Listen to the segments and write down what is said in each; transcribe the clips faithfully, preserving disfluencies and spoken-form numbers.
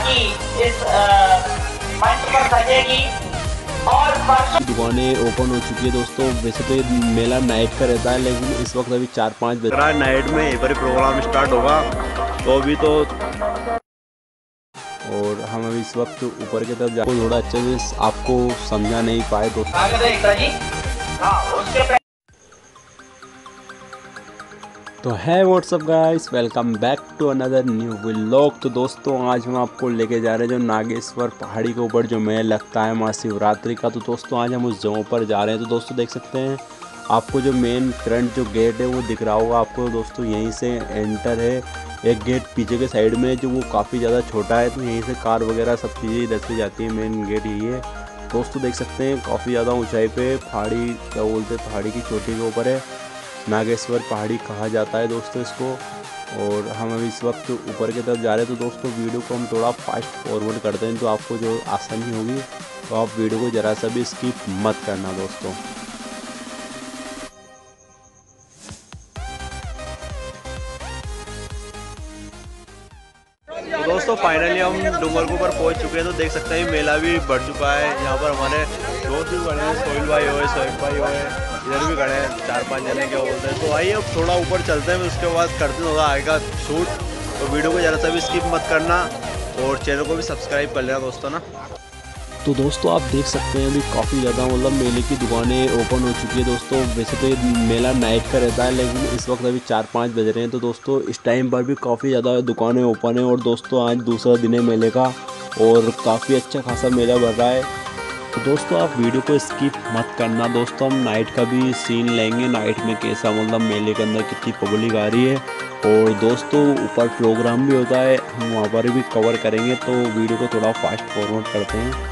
झांकी इस मंच पर सजेगी और दुकानें ओपन हो चुकी है दोस्तों। वैसे तो ये मेला नाइट का रहता है, लेकिन इस वक्त अभी चार पाँच बज रहा है। नाइट में एक बार प्रोग्राम स्टार्ट होगा तो अभी तो, और हम अभी इस वक्त ऊपर की तरफ जाकर थोड़ा अच्छे से आपको समझा नहीं पाए दोस्तों। तो है what's up guys, welcome back to another new vlog. तो दोस्तों आज हम आपको लेके जा रहे हैं जो नागेश्वर पहाड़ी के ऊपर जो मेला लगता है महाशिवरात्रि का। तो दोस्तों आज हम उस जगह पर जा रहे हैं। तो दोस्तों देख सकते हैं आपको जो मेन फ्रंट जो गेट है वो दिख रहा होगा आपको दोस्तों। यहीं से एंटर है। एक गेट पीछे के साइड में जो वो काफ़ी ज़्यादा छोटा है, तो यहीं से कार वगैरह सब चीज़ें इधर से जाती है। मेन गेट यही है दोस्तों। देख सकते हैं काफ़ी ज़्यादा ऊँचाई पे पहाड़ी, क्या बोलते हैं, पहाड़ी की चोटी के ऊपर है। नागेश्वर पहाड़ी कहा जाता है दोस्तों इसको। और हम अभी इस वक्त ऊपर की तरफ जा रहे हैं। तो दोस्तों वीडियो को हम थोड़ा फास्ट फॉरवर्ड करते हैं तो आपको जो आसानी होगी, तो आप वीडियो को ज़रा सा भी स्किप मत करना दोस्तों। तो दोस्तों फाइनली हम डूंगर के ऊपर पहुंच चुके हैं। तो देख सकते हैं मेला भी बढ़ चुका है। यहाँ पर हमारे दोस्त भी खड़े हैं, सोहेल भाई होए, सोहेब भाई होए, इधर भी खड़े हैं चार पांच जने क्या बोलते हैं। तो आइए अब थोड़ा ऊपर चलते हैं, उसके बाद करते हैं होगा आएगा शूट। तो वीडियो को ज़रा सा भी स्किप मत करना और चैनल को भी सब्सक्राइब कर लेना दोस्तों ना। तो दोस्तों आप देख सकते हैं अभी काफ़ी ज़्यादा मतलब मेले की दुकानें ओपन हो चुकी है दोस्तों। वैसे तो ये मेला नाइट का रहता है, लेकिन इस वक्त अभी चार पाँच बज रहे हैं। तो दोस्तों इस टाइम पर भी काफ़ी ज़्यादा दुकानें ओपन है। और दोस्तों आज दूसरा दिन है मेले का और काफ़ी अच्छा खासा मेला भर रहा है। तो दोस्तों आप वीडियो को स्किप मत करना दोस्तों। हम नाइट का भी सीन लेंगे, नाइट में कैसा मतलब मेले के अंदर कितनी पब्लिक आ रही है। और दोस्तों ऊपर प्रोग्राम भी होता है, हम वहाँ पर भी कवर करेंगे। तो वीडियो को थोड़ा फास्ट फॉरवर्ड करते हैं।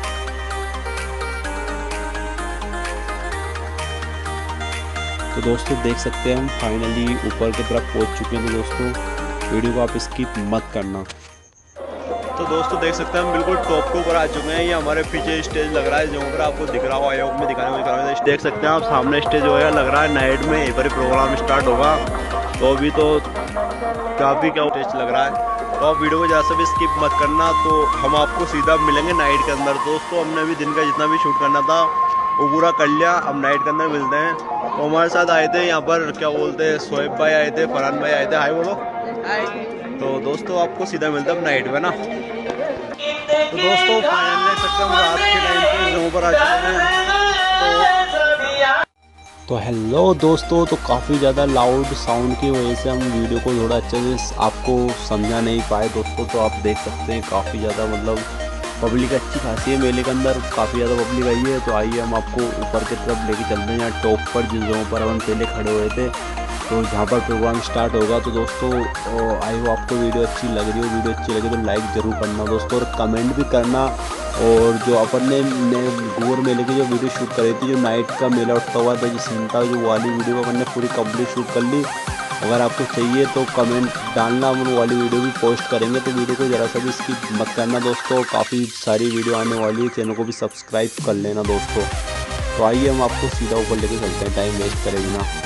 तो दोस्तों देख सकते हैं हम फाइनली ऊपर की तरफ पहुंच चुके हैं। तो दोस्तों वीडियो को आप स्किप मत करना। तो दोस्तों देख सकते हैं हम बिल्कुल टॉप के ऊपर आ चुके हैं। ये हमारे पीछे स्टेज लग रहा है, जो ऊपर आपको दिख रहा होगा, आयोग में दिखाने में दिखा रहा है। देख सकते हैं आप सामने स्टेज जो है लग रहा है नाइट में एक बार प्रोग्राम स्टार्ट होगा। तो अभी तो काफ़ी क्या स्टेज लग रहा है। तो आप वीडियो को ज़्यादा से भी स्किप मत करना। तो हम आपको सीधा मिलेंगे नाइट के अंदर। दोस्तों हमने अभी दिन का जितना भी शूट करना था वो पूरा कर लिया, अब नाइट के अंदर मिलते हैं। तो हमारे साथ आए थे यहाँ पर क्या बोलते हैं, सोहेब भाई आए थे, फरहान भाई आए थे। हाय बोलो हाय। तो दोस्तों आपको सीधा मिलता है नाइट में ना। तो दोस्तों फाइनल देख सकते हैं हम रात के टाइम पे जगहों पर आ चुके हैं। तो, तो हेलो दोस्तों, तो काफ़ी ज़्यादा लाउड साउंड की वजह से हम वीडियो को थोड़ा अच्छे से आपको समझा नहीं पाए दोस्तों। तो आप देख सकते हैं काफ़ी ज़्यादा मतलब पब्लिक अच्छी खासी है मेले के अंदर, काफ़ी ज़्यादा पब्लिक आई है। तो आइए हम आपको ऊपर की तरफ लेके चलते हैं, यहाँ टॉप पर जिन जगहों पर हम पहले खड़े हुए थे, तो जहाँ पर प्रोग्राम स्टार्ट होगा। तो दोस्तों आई हो आपको वीडियो अच्छी लग रही हो, वीडियो अच्छी लगी तो लाइक ज़रूर करना दोस्तों, और कमेंट भी करना। और जो अपन ने गोर मेले की जो वीडियो शूट करी थी, जो नाइट का मेला उठता हुआ था, जो सीन था, जो वाली वीडियो अपन ने पूरी कंप्लीट शूट कर ली। अगर आपको चाहिए तो कमेंट डालना, हम वो वाली वीडियो भी पोस्ट करेंगे। तो वीडियो को ज़रा सा भी स्किप मत करना दोस्तों, काफ़ी सारी वीडियो आने वाली है, चैनल को भी सब्सक्राइब कर लेना दोस्तों। तो आइए हम आपको सीधा ऊपर लेके चलते हैं, टाइम वेस्ट करेंगे ना।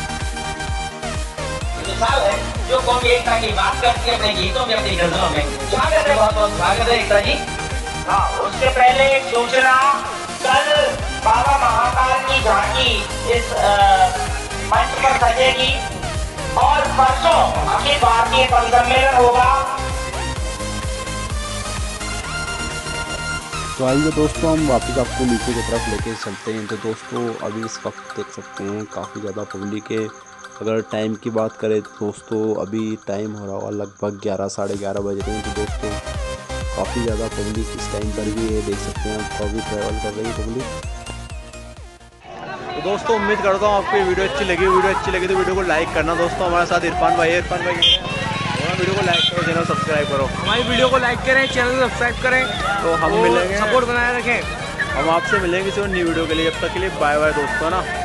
जो कौन एकता की बात करती है अपने गीतों में, अपनी गजलों में। स्वागत है, बहुत बहुत स्वागत है एकता जी। हाँ, उससे पहले एक सूचना, कल बाबा महाकाल की झांकी इस मंच पर सजेगी और परसों अखिल भारतीय पद सम्मेलन होगा। तो आइए दोस्तों हम वापस आपको नीचे की तरफ लेके चलते हैं। तो दोस्तों अभी इस वक्त देख सकते हैं काफ़ी ज़्यादा पब्लिक है। अगर टाइम की बात करें तो दोस्तों अभी टाइम हो रहा होगा लगभग ग्यारह साढ़े ग्यारह बज रहे हैं। तो दोस्तों काफ़ी ज़्यादा पब्लिक इस टाइम पर भी है, देख सकते हैं आप, काफ़ी ट्रैवल कर रही है पब्लिक। तो दोस्तों उम्मीद करता हूँ आपको वीडियो अच्छी लगी। वीडियो अच्छी लगी तो वीडियो को लाइक करना दोस्तों। हमारे साथ इरफान भाई है, इरफान भाई वीडियो को लाइक करो, चैनल सब्सक्राइब करो, हमारी वीडियो को लाइक करें, चैनल सब्सक्राइब करें। तो हम मिलेंगे, सपोर्ट बनाए रखें। हम आपसे मिलेंगे किसी और न्यू वीडियो के लिए। जब तक के लिए बाय बाय दोस्तों ना।